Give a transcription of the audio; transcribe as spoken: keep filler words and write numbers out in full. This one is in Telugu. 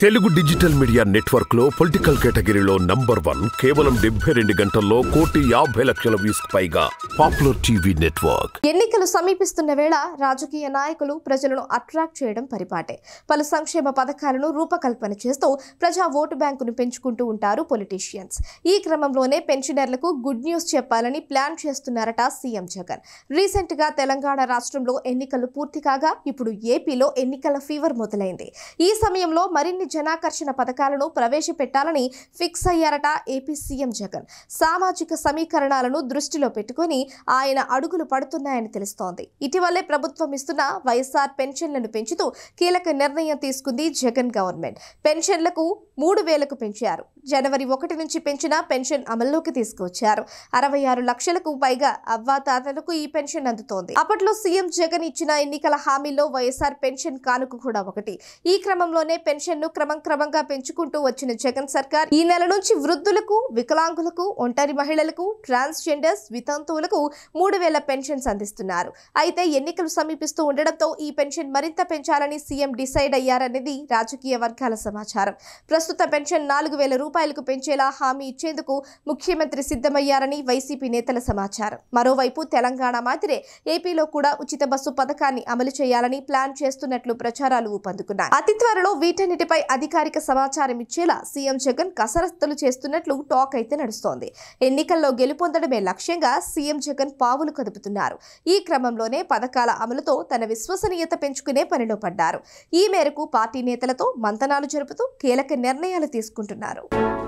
తెలుగు డిజిటల్ మీడియా నెట్వర్క్ లో పొలిటికల్ కేటగిరీలో నంబర్ వన్ కేవలం డెబ్బై రెండు గంటల్లో కోటి యాభై లక్షల వ్యూస్ పైగా పాపులర్ టీవీ నెట్వర్క్. ఎన్నికలు సమీపిస్తున్న వేళ రాజకీయ నాయకులు ప్రజలను అట్రాక్ట్ చేయడం పరిపాటే. పలు సంక్షేమ పథకాలను రూపకల్పన చేస్తూ ప్రజా ఓటు బ్యాంకును పెంచుకుంటూ ఉంటారు పొలిటీషియన్స్. ఈ క్రమంలోనే పెన్షనర్లకు గుడ్ న్యూస్ చెప్పాలని ప్లాన్ చేస్తున్నారట సీఎం జగన్. రీసెంట్ గా తెలంగాణ రాష్ట్రంలో ఎన్నికలు పూర్తి కాగా ఇప్పుడు ఏపీలో ఎన్నికల ఫీవర్ మొదలైంది. ఈ సమయంలో మరిన్ని జనాకర్షణ పథకాలను ప్రవేశపెట్టాలని ఫిక్స్ అయ్యారట ఏపీ సీఎం జగన్. సామాజిక సమీకరణాలను దృష్టిలో పెట్టుకుని ఆయన అడుగులు పడుతున్నాయని తెలుస్తోంది. ఇటీవలే ప్రభుత్వం ఇస్తున్న వైఎస్ఆర్ పెన్షన్లను పెంచుతూ కీలక నిర్ణయం తీసుకుంది జగన్ గవర్నమెంట్. పెన్షన్లకు మూడు వేలకు పెంచారు. జనవరి ఒకటి నుంచి పెంచిన పెన్షన్ అమల్లోకి తీసుకువచ్చారు. అరవై ఆరు లక్షలకు పైగా అవ్వాతాతలకు ఈ పెన్షన్ అందుతోంది. అప్పట్లో సీఎం జగన్ ఇచ్చిన ఎన్నికల హామీలో వైఎస్ఆర్ పెన్షన్ కానుక కూడా ఒకటి. ఈ క్రమంలోనే పెన్షన్ ను క్రమం క్రమంగా పెంచుకుంటూ వచ్చిన జగన్ సర్కార్ ఈ నెల నుంచి వృద్ధులకు, వికలాంగులకు, ఒంటరి మహిళలకు, ట్రాన్స్జెండర్స్, వితంతువులకు మూడు వేల పెన్షన్స్ అందిస్తున్నారు. అయితే ఎన్నికలు సమీపిస్తూ ఉండడంతో ఈ పెన్షన్ మరింత పెంచాలని సీఎం డిసైడ్ అయ్యారనేది రాజకీయ వర్గాల సమాచారం. ప్రస్తుత పెన్షన్ నాలుగు వేల రూపాయలకు పెంచేలా హామీ ఇచ్చేందుకు ముఖ్యమంత్రి సిద్ధమయ్యారని వైసీపీ నేతల సమాచారం. మరోవైపు తెలంగాణ మాదిరే ఏపీలో కూడా ఉచిత బస్సు పథకాన్ని అమలు చేయాలని ప్లాన్ చేస్తున్నట్లు ప్రచారాలు ఊపందుకున్నాయి. అతి త్వరలో వీటన్నిటిపై అధికారిక సమాచారం ఇచ్చేలా సీఎం జగన్ కసరత్తులు చేస్తున్నట్లు టాక్ అయితే నడుస్తోంది. ఎన్నికల్లో గెలుపొందడమే లక్ష్యంగా సీఎం జగన్ పావులు కదుపుతున్నారు. ఈ క్రమంలోనే పథకాల అమలుతో తన విశ్వసనీయత పెంచుకునే పనిలో పడ్డారు. ఈ మేరకు పార్టీ నేతలతో మంతనాలు జరుపుతూ కీలక నిర్ణయాలు తీసుకుంటున్నారు.